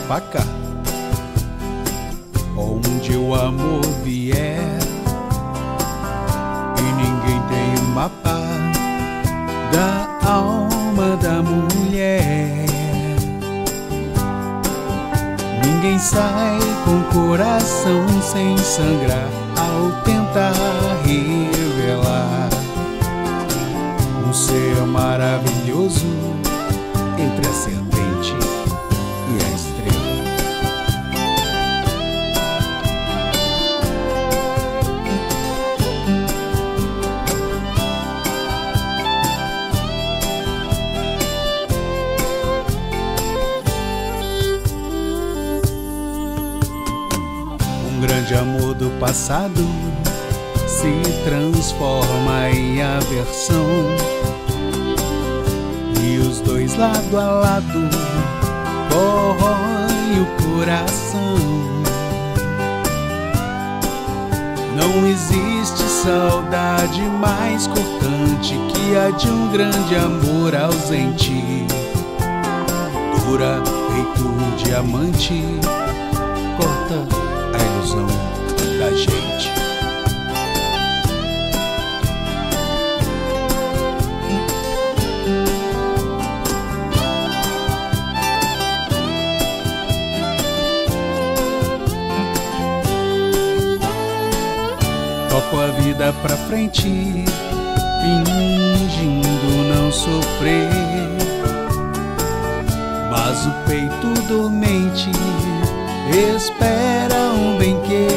faca. Onde o amor vier e ninguém tem o mapa da alma da mulher. Ninguém sai com coração sem sangrar ao tentar revelar um ser maravilhoso entre a serpente e a estrela. Um grande amor do passado se transforma em aversão, e os dois lado a lado corroem o coração. Não existe saudade mais cortante que a de um grande amor ausente. Dura feito diamante, corta a ilusão da gente. Toco a vida pra frente, fingindo não sofrer, mas o peito dormente espera um bem-querer.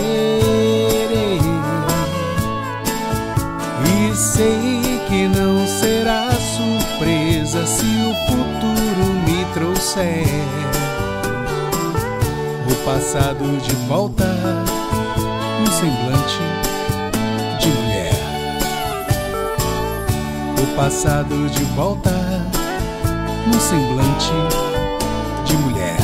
E sei que não será surpresa se o futuro me trouxer o passado de volta, um semblante de mulher. O passado de volta, um semblante de mulher.